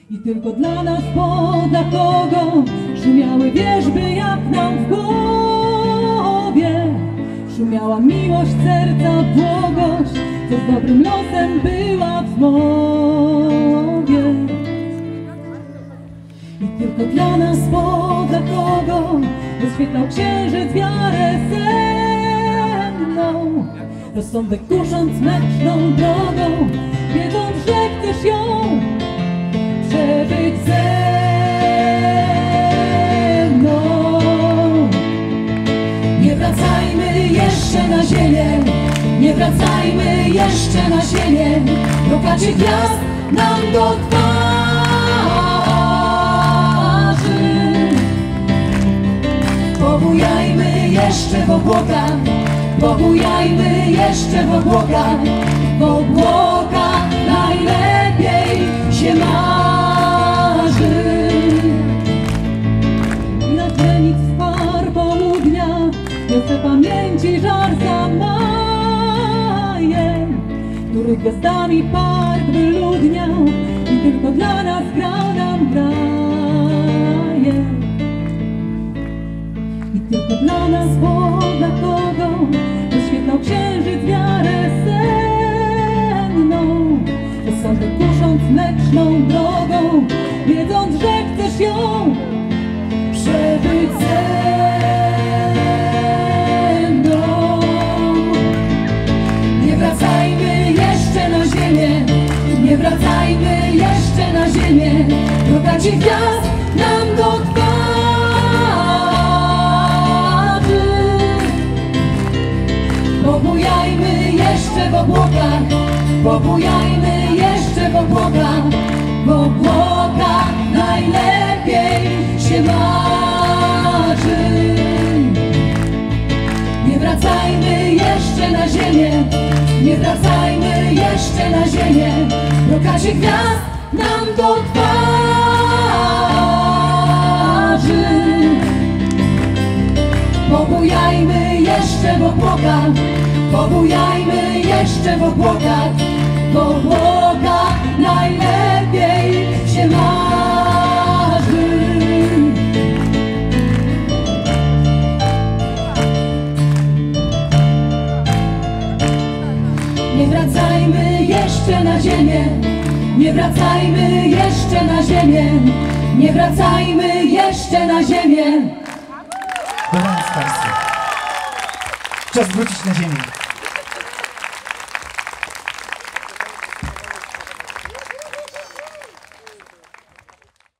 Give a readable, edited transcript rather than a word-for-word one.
I tylko dla nas, bo dla kogo szumiały wierzby jak nam w głowie. Szumiała miłość serca, błogość, co z dobrym losem była w zmowie. I tylko dla nas, bo dla kogo rozświetlał księżyc wiarę senną, rozsądek kusząc mleczną drogą, wiedząc, że chcesz ją przebyć ze mną. Nie wracajmy jeszcze na ziemię, nie wracajmy jeszcze na ziemię, brokacie gwiazd nam do twarzy. Pobujajmy jeszcze w obłokach, pobujajmy jeszcze w obłokach, w obłokach najlepiej się marzy. I na tlenic far południa niosę pamięci żar zamajem, który gwiazdami park wyludniał i tylko dla nas grał nam graje. I tylko dla nas, bo dla kogo rozświetlał księżyc wiarę senną, rozsądek kusząc mleczną drogą, wiedząc, że chcesz ją przebyć ze mną. Nie wracajmy jeszcze na ziemię, nie wracajmy jeszcze na ziemię, brokacie gwiazd nam do twarzy. Pobujajmy jeszcze w obłokach, pobujajmy jeszcze w obłokach, w obłokach najlepiej się marzy. Nie wracajmy jeszcze na ziemię, nie wracajmy jeszcze na ziemię, brokacie gwiazd nam do twarzy. Pobujajmy jeszcze w obłokach, pobujajmy jeszcze w obłokach, w obłokach najlepiej się marzy. Nie wracajmy jeszcze na ziemię, nie wracajmy jeszcze na ziemię, nie wracajmy jeszcze na ziemię. Dobranoc Państwu. Czas wrócić na ziemię.